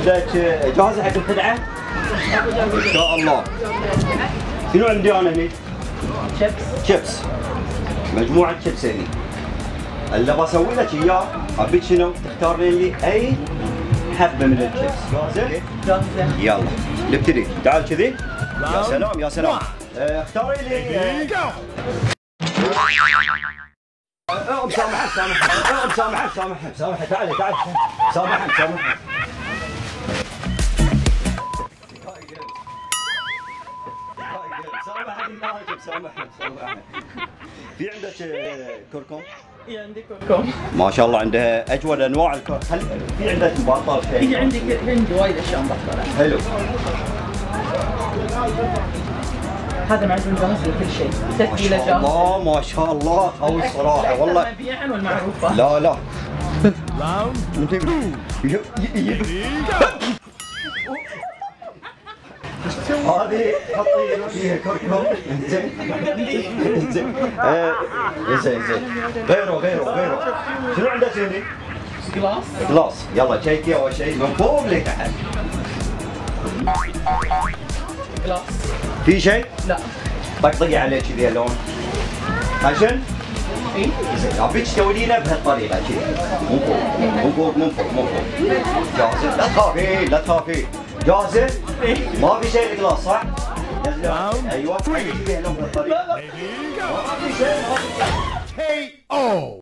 عندك جاهزه حق الخدعه؟ ان شاء الله. شنو عندي انا هني؟ شيبس. مجموعه شيبس هني. اللي بسوي لك اياه ابيك شنو؟ تختار لي اي حبه من الشيبس. جاهزه؟ جاهزة. يلا نبتدي. تعال كذي. يا سلام يا سلام. اختاري لي. مسامحة تعالي سامحة. في عندك كركم؟ في عندي كركم. ما شاء الله عندها اجود انواع الكركم. في عندك مبطل شيء؟ في عندي وايد اشياء مبطلة. حلو. هذا معجون جاهز لكل شيء. تتبيلة جاهزة. ما شاء الله قوي الصراحة والله. مبيعا والمعروفة. لا. هذه حطي فيها كركم. زين. غيره. شنو عندك هنا؟ جلاس. يلا شيكي اول شيء من فوق لتحت. جلاس. في شيء؟ لا. طقطقي عليه كذي اللون. عشان؟ اي. زين ابيك تسوينه بهالطريقه كذي. من فوق. جاهزه؟ لا تخافي. جاهزه؟ ما في شيء الجلاس صح؟ ايوه حطي فيها لون بهالطريقه. لا. ما في شيء. KO.